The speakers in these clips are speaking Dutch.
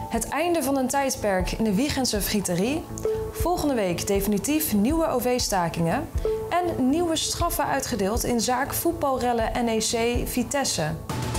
Het einde van een tijdperk in de Wijchense frieterie. Volgende week definitief nieuwe OV-stakingen. En nieuwe straffen uitgedeeld in zaak voetbalrellen NEC Vitesse.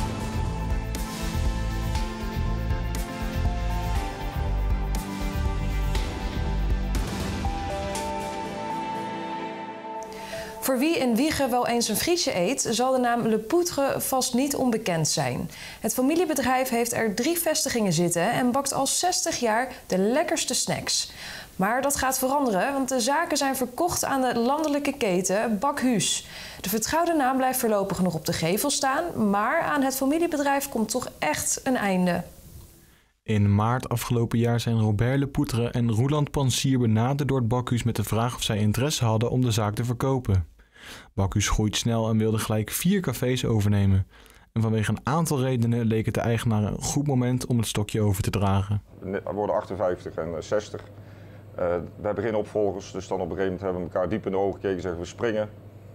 Voor wie in Wijchen wel eens een friesje eet, zal de naam Le Poutre vast niet onbekend zijn. Het familiebedrijf heeft er 3 vestigingen zitten en bakt al 60 jaar de lekkerste snacks. Maar dat gaat veranderen, want de zaken zijn verkocht aan de landelijke keten Bakhuus. De vertrouwde naam blijft voorlopig nog op de gevel staan, maar aan het familiebedrijf komt toch echt een einde. In maart afgelopen jaar zijn Robert Le Poutre en Roeland Pansier benaderd door het Bakhuus met de vraag of zij interesse hadden om de zaak te verkopen. Bakhuus groeit snel en wilde gelijk 4 cafés overnemen. En vanwege een aantal redenen leek het de eigenaar een goed moment om het stokje over te dragen. We worden 58 en 60. We hebben geen opvolgers, dus dan op een gegeven moment hebben we elkaar diep in de ogen gekeken en zeggen we springen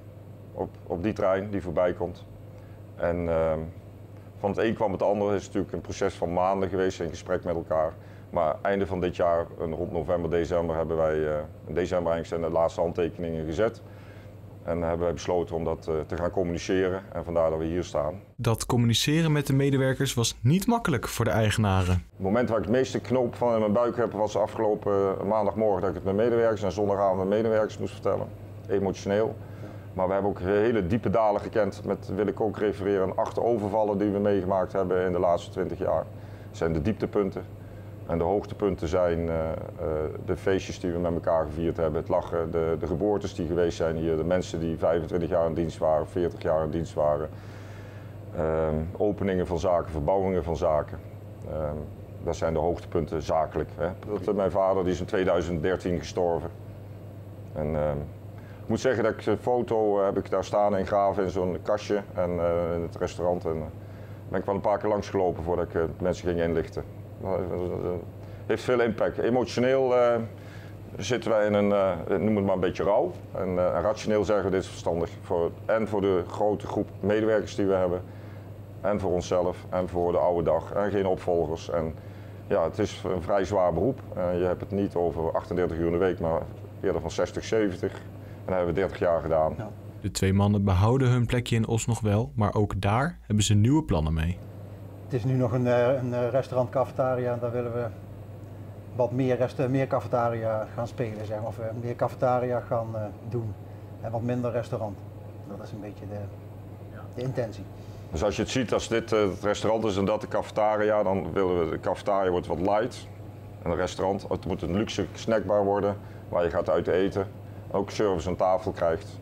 op die trein die voorbij komt. En van het een kwam het ander. Het is natuurlijk een proces van maanden geweest in gesprek met elkaar. Maar einde van dit jaar, rond november, december, hebben wij in december eigenlijk de laatste handtekeningen gezet. En hebben wij besloten om dat te gaan communiceren en vandaar dat we hier staan. Dat communiceren met de medewerkers was niet makkelijk voor de eigenaren. Het moment waar ik het meeste knoop van in mijn buik heb was afgelopen maandagmorgen dat ik het met medewerkers en zondagavond met medewerkers moest vertellen. Emotioneel. Maar we hebben ook hele diepe dalen gekend met, wil ik ook refereren, aan 8 overvallen die we meegemaakt hebben in de laatste 20 jaar. Dat zijn de dieptepunten. En de hoogtepunten zijn de feestjes die we met elkaar gevierd hebben, het lachen, de geboortes die geweest zijn hier, de mensen die 25 jaar in dienst waren, 40 jaar in dienst waren. Openingen van zaken, verbouwingen van zaken. Dat zijn de hoogtepunten zakelijk. Hè. Mijn vader die is in 2013 gestorven. En, ik moet zeggen dat ik een foto heb ik daar staan in Graven in zo'n kastje en in het restaurant. En ben ik wel een paar keer langsgelopen voordat ik mensen ging inlichten. Heeft veel impact. Emotioneel zitten wij in een, noem het maar een beetje rouw. En rationeel zeggen we dit is verstandig. Voor de grote groep medewerkers die we hebben. En voor onszelf en voor de oude dag. En geen opvolgers. En ja, het is een vrij zwaar beroep. Je hebt het niet over 38 uur in de week, maar eerder van 60, 70. En dat hebben we 30 jaar gedaan. Ja. De 2 mannen behouden hun plekje in Os nog wel, maar ook daar hebben ze nieuwe plannen mee. Het is nu nog een restaurant cafetaria en daar willen we wat meer cafetaria gaan spelen, zeg maar. Of meer cafetaria gaan doen en wat minder restaurant. Dat is een beetje de intentie. Dus als je het ziet, als dit het restaurant is en dat de cafetaria, dan willen we de cafetaria wordt wat light. En het restaurant, het moet een luxe snackbar worden waar je gaat uit eten, ook service aan tafel krijgt.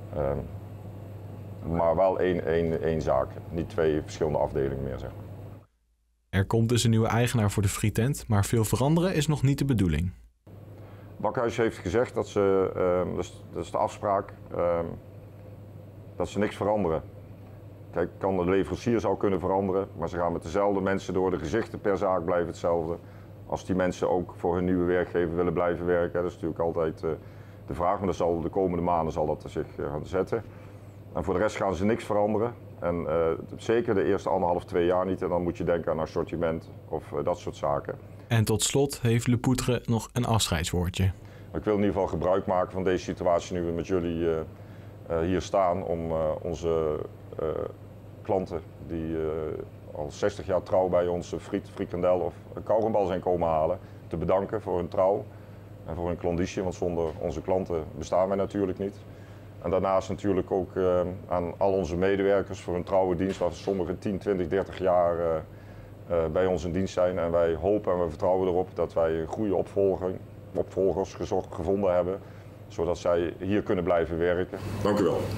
Maar wel één zaak, niet 2 verschillende afdelingen meer, zeg maar. Er komt dus een nieuwe eigenaar voor de frietent, maar veel veranderen is nog niet de bedoeling. Bakhuis heeft gezegd dat ze, dat is de afspraak, dat ze niks veranderen. Kijk, de leverancier zou kunnen veranderen, maar ze gaan met dezelfde mensen door. De gezichten per zaak blijven hetzelfde. Als die mensen ook voor hun nieuwe werkgever willen blijven werken, dat is natuurlijk altijd de vraag, maar dat zal de komende maanden zal dat zich gaan zetten. En voor de rest gaan ze niks veranderen. En zeker de eerste 1,5-2 jaar niet. En dan moet je denken aan assortiment of dat soort zaken. En tot slot heeft Le Poutre nog een afscheidswoordje. Ik wil in ieder geval gebruik maken van deze situatie nu we met jullie hier staan. Om onze klanten die al 60 jaar trouw bij ons frikandel of kauwgombal zijn komen halen. Te bedanken voor hun trouw en voor hun klanditie. Want zonder onze klanten bestaan wij natuurlijk niet. En daarnaast natuurlijk ook aan al onze medewerkers voor hun trouwe dienst, waar sommigen 10, 20, 30 jaar bij ons in dienst zijn. En wij hopen en we vertrouwen erop dat wij een goede opvolgers gevonden hebben, zodat zij hier kunnen blijven werken. Dank u wel.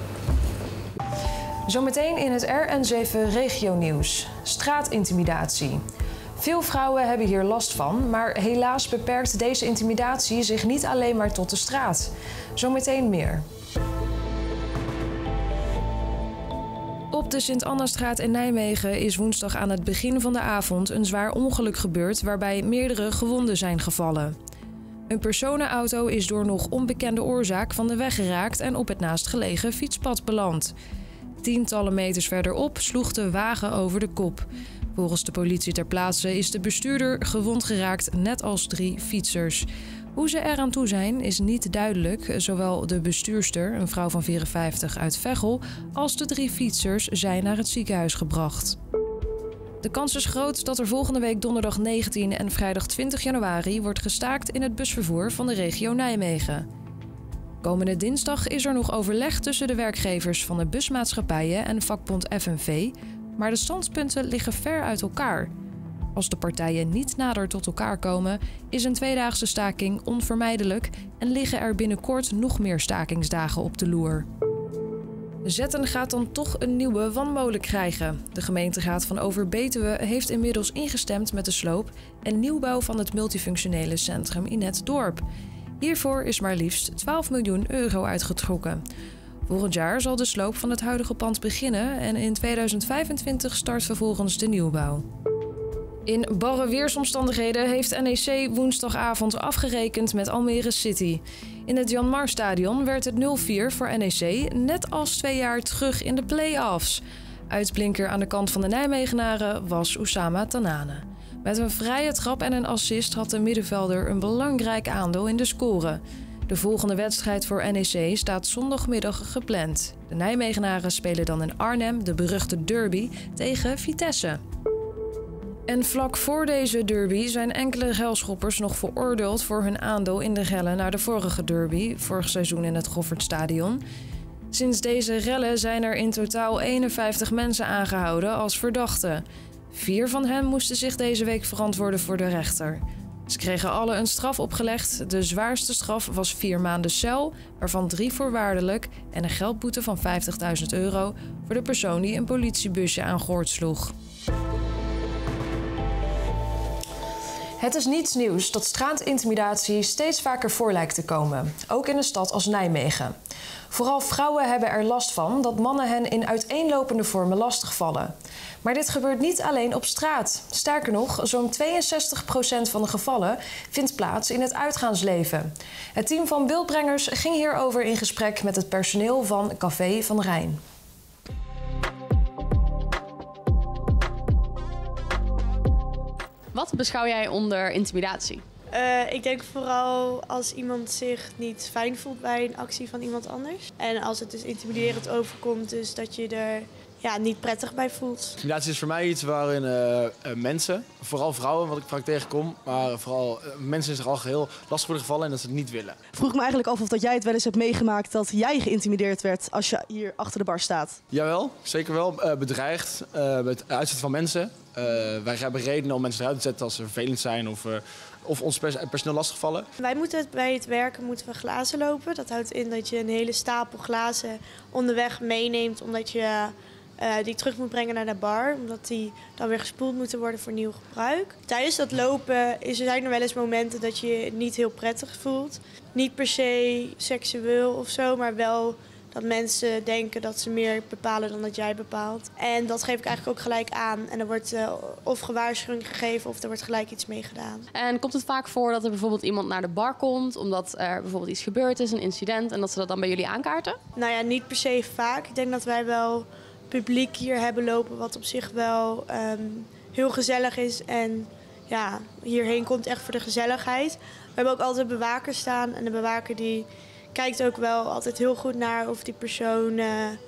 Zometeen in het RN7 regionieuws. Straatintimidatie. Veel vrouwen hebben hier last van, maar helaas beperkt deze intimidatie zich niet alleen maar tot de straat. Zometeen meer. Op de Sint-Annastraat in Nijmegen is woensdag aan het begin van de avond een zwaar ongeluk gebeurd waarbij meerdere gewonden zijn gevallen. Een personenauto is door nog onbekende oorzaak van de weg geraakt en op het naastgelegen fietspad beland. Tientallen meters verderop sloeg de wagen over de kop. Volgens de politie ter plaatse is de bestuurder gewond geraakt, net als 3 fietsers. Hoe ze eraan toe zijn is niet duidelijk. Zowel de bestuurster, een vrouw van 54 uit Veghel, als de 3 fietsers zijn naar het ziekenhuis gebracht. De kans is groot dat er volgende week donderdag 19 en vrijdag 20 januari wordt gestaakt in het busvervoer van de regio Nijmegen. Komende dinsdag is er nog overleg tussen de werkgevers van de busmaatschappijen en vakbond FNV, maar de standpunten liggen ver uit elkaar. Als de partijen niet nader tot elkaar komen, is een tweedaagse staking onvermijdelijk en liggen er binnenkort nog meer stakingsdagen op de loer. Zetten gaat dan toch een nieuwe wandmolen krijgen. De gemeenteraad van Overbetuwe heeft inmiddels ingestemd met de sloop en nieuwbouw van het multifunctionele centrum in het dorp. Hiervoor is maar liefst 12 miljoen euro uitgetrokken. Volgend jaar zal de sloop van het huidige pand beginnen en in 2025 start vervolgens de nieuwbouw. In barre weersomstandigheden heeft NEC woensdagavond afgerekend met Almere City. In het Jan Mar Stadion werd het 0-4 voor NEC, net als 2 jaar terug in de play-offs. Uitblinker aan de kant van de Nijmegenaren was Oussama Tanane. Met een vrije trap en een assist had de middenvelder een belangrijk aandeel in de score. De volgende wedstrijd voor NEC staat zondagmiddag gepland. De Nijmegenaren spelen dan in Arnhem de beruchte derby tegen Vitesse. En vlak voor deze derby zijn enkele relschoppers nog veroordeeld voor hun aandeel in de rellen naar de vorige derby, vorig seizoen in het Goffertstadion. Sinds deze rellen zijn er in totaal 51 mensen aangehouden als verdachten. 4 van hen moesten zich deze week verantwoorden voor de rechter. Ze kregen alle een straf opgelegd. De zwaarste straf was 4 maanden cel, waarvan 3 voorwaardelijk en een geldboete van €50.000 voor de persoon die een politiebusje aan boord sloeg. Het is niets nieuws dat straatintimidatie steeds vaker voor lijkt te komen, ook in een stad als Nijmegen. Vooral vrouwen hebben er last van dat mannen hen in uiteenlopende vormen lastigvallen. Maar dit gebeurt niet alleen op straat. Sterker nog, zo'n 62% van de gevallen vindt plaats in het uitgaansleven. Het team van Beeldbrengers ging hierover in gesprek met het personeel van Café van Rijn. Wat beschouw jij onder intimidatie? Ik denk vooral als iemand zich niet fijn voelt bij een actie van iemand anders. En als het dus intimiderend overkomt, dus dat je er niet prettig bij voelt. Intimidatie is voor mij iets waarin mensen, vooral vrouwen wat ik vaak tegenkom, maar vooral mensen zich al geheel lastig worden gevallen en dat ze het niet willen. Vroeg me eigenlijk af of dat jij het wel eens hebt meegemaakt dat jij geïntimideerd werd als je hier achter de bar staat. Jawel, zeker wel. Bedreigd met het uitzetten van mensen. Wij hebben redenen om mensen eruit te zetten als ze vervelend zijn of ons personeel lastigvallen. Wij moeten bij het werken moeten we glazen lopen. Dat houdt in dat je een hele stapel glazen onderweg meeneemt omdat je die terug moet brengen naar de bar. Omdat die dan weer gespoeld moeten worden voor nieuw gebruik. Tijdens dat lopen zijn er wel eens momenten dat je je niet heel prettig voelt. Niet per se seksueel of zo, maar wel dat mensen denken dat ze meer bepalen dan dat jij bepaalt. En dat geef ik eigenlijk ook gelijk aan. En er wordt of gewaarschuwing gegeven of er wordt gelijk iets mee gedaan. En komt het vaak voor dat er bijvoorbeeld iemand naar de bar komt omdat er bijvoorbeeld iets gebeurd is, een incident, en dat ze dat dan bij jullie aankaarten? Nou ja, niet per se vaak. Ik denk dat wij wel publiek hier hebben lopen wat op zich wel heel gezellig is. En ja, hierheen komt echt voor de gezelligheid. We hebben ook altijd bewakers staan en de bewaker die kijkt ook wel altijd heel goed naar of die persoon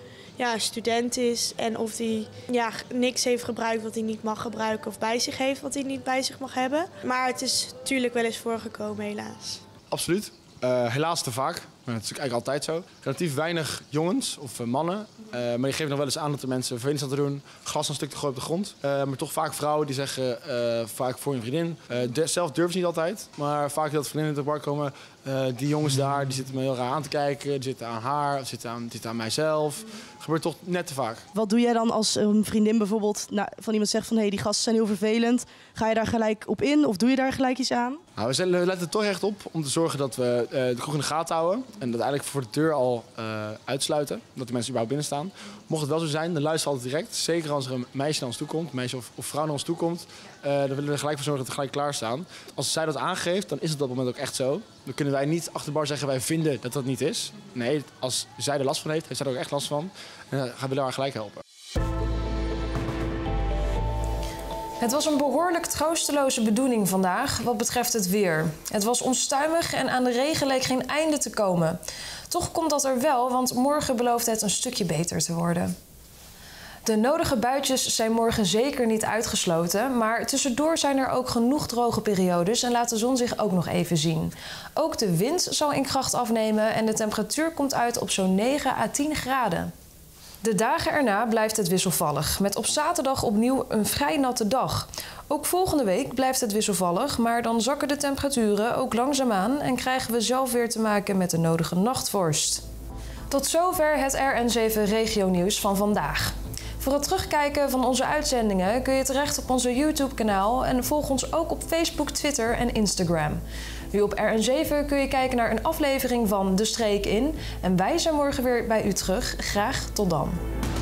student is en of die niks heeft gebruikt wat hij niet mag gebruiken of bij zich heeft wat hij niet bij zich mag hebben. Maar het is natuurlijk wel eens voorgekomen, helaas. Absoluut. Helaas te vaak. Maar dat is eigenlijk altijd zo. Relatief weinig jongens of mannen. Maar die geven nog wel eens aan dat de mensen vervelend staan te doen. Glas een stuk te gooien op de grond. Maar toch vaak vrouwen die zeggen, vaak voor een vriendin. Zelf durven ze niet altijd. Maar vaak dat vriendinnen in de bar komen. Die jongens daar, die zitten me heel raar aan te kijken. Die zitten aan haar, die zitten aan mijzelf. Gebeurt toch net te vaak. Wat doe jij dan als een vriendin bijvoorbeeld van iemand zegt van die gasten zijn heel vervelend. Ga je daar gelijk op in of doe je daar gelijk iets aan? Nou, we letten er toch echt op om te zorgen dat we de kroeg in de gaten houden. En dat eigenlijk voor de deur al uitsluiten. Dat de mensen überhaupt binnen staan. Mocht het wel zo zijn, dan luisteren we altijd direct. Zeker als er een meisje naar ons toe komt, meisje of vrouw naar ons toe komt. Dan willen we er gelijk voor zorgen dat we gelijk klaarstaan. Als zij dat aangeeft, dan is het op dat moment ook echt zo. Dan kunnen wij niet achter de bar zeggen wij vinden dat dat niet is. Nee, als zij er last van heeft zij er ook echt last van. En dan gaan we haar gelijk helpen. Het was een behoorlijk troosteloze bedoeling vandaag wat betreft het weer. Het was onstuimig en aan de regen leek geen einde te komen. Toch komt dat er wel, want morgen belooft het een stukje beter te worden. De nodige buitjes zijn morgen zeker niet uitgesloten, maar tussendoor zijn er ook genoeg droge periodes en laat de zon zich ook nog even zien. Ook de wind zal in kracht afnemen en de temperatuur komt uit op zo'n 9 à 10 graden. De dagen erna blijft het wisselvallig, met op zaterdag opnieuw een vrij natte dag. Ook volgende week blijft het wisselvallig, maar dan zakken de temperaturen ook langzaamaan en krijgen we zelf weer te maken met de nodige nachtvorst. Tot zover het RN7 Regionieuws van vandaag. Voor het terugkijken van onze uitzendingen kun je terecht op onze YouTube-kanaal en volg ons ook op Facebook, Twitter en Instagram. Nu op RN7 kun je kijken naar een aflevering van De Streek In en wij zijn morgen weer bij u terug. Graag tot dan.